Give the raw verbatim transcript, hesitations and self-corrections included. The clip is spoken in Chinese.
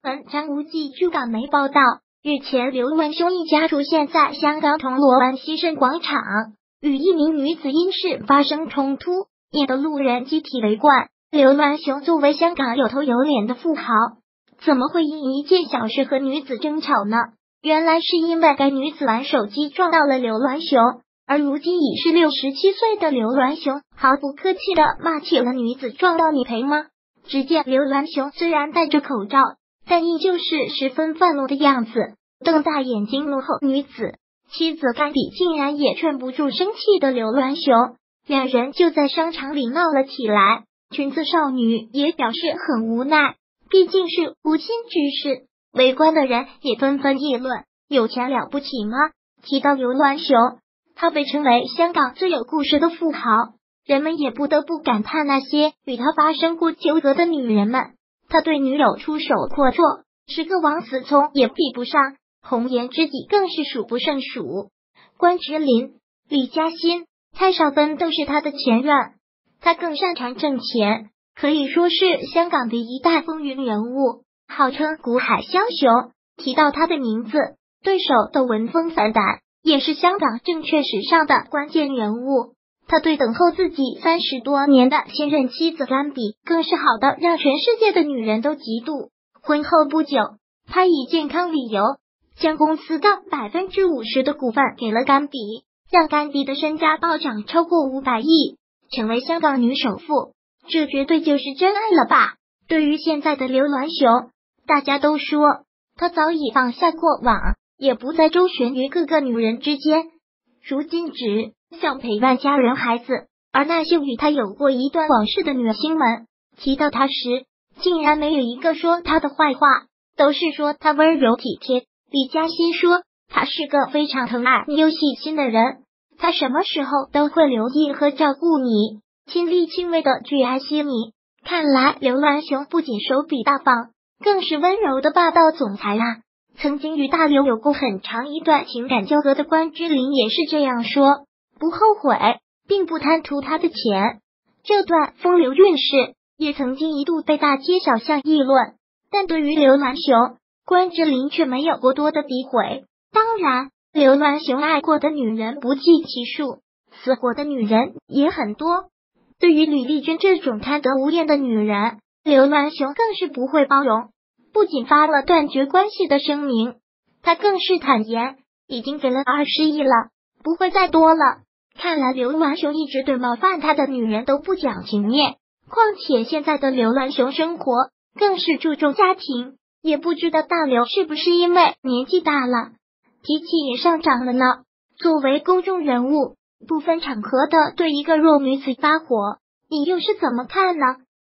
文章无忌驻港媒报道，日前刘銮雄一家出现在香港铜锣湾西盛广场，与一名女子因事发生冲突，引得路人集体围观。刘銮雄作为香港有头有脸的富豪，怎么会因一件小事和女子争吵呢？原来是因为该女子玩手机撞到了刘銮雄，而如今已是六十七岁的刘銮雄毫不客气地骂起了女子撞到你赔吗？只见刘銮雄虽然戴着口罩，但依旧是十分愤怒的样子，瞪大眼睛怒吼女子。妻子甘比竟然也劝不住生气的刘銮雄，两人就在商场里闹了起来。裙子少女也表示很无奈，毕竟是无心之事。围观的人也纷纷议论，有钱了不起吗？提到刘銮雄，他被称为香港最有故事的富豪，人们也不得不感叹那些与他发生过纠葛的女人们。他对女友出手阔绰，十个王思聪也比不上，红颜知己更是数不胜数。关之琳、李嘉欣、蔡少芬都是他的前任，他更擅长挣钱，可以说是香港的一代风云人物，号称股海枭雄。提到他的名字，对手都闻风丧胆，也是香港证券史上的关键人物。他对等候自己三十多年的现任妻子甘比更是好的让全世界的女人都嫉妒。婚后不久，他以健康理由将公司的百分之五十的股份给了甘比，让甘比的身家暴涨超过五百亿，成为香港女首富。这绝对就是真爱了吧？对于现在的刘銮雄，大家都说他早已放下过往，也不再周旋于各个女人之间，如今只想陪伴家人孩子。而那些与他有过一段往事的女星们，提到他时，竟然没有一个说他的坏话，都是说他温柔体贴。李嘉欣说，他是个非常疼爱你又细心的人，他什么时候都会留意和照顾你，亲力亲为的去爱惜你。看来刘銮雄不仅手笔大方，更是温柔的霸道总裁啊。曾经与大刘有过很长一段情感交合的关之琳也是这样说，不后悔，并不贪图他的钱。这段风流韵事也曾经一度被大街小巷议论，但对于刘銮雄，关之琳却没有过多的诋毁。当然，刘銮雄爱过的女人不计其数，死过的女人也很多。对于吕丽君这种贪得无厌的女人，刘銮雄更是不会包容，不仅发了断绝关系的声明，他更是坦言已经给了二十亿了，不会再多了。看来刘銮雄一直对冒犯他的女人都不讲情面，况且现在的刘銮雄生活更是注重家庭，也不知道大刘是不是因为年纪大了，脾气也上涨了呢？作为公众人物，不分场合的对一个弱女子发火，你又是怎么看呢？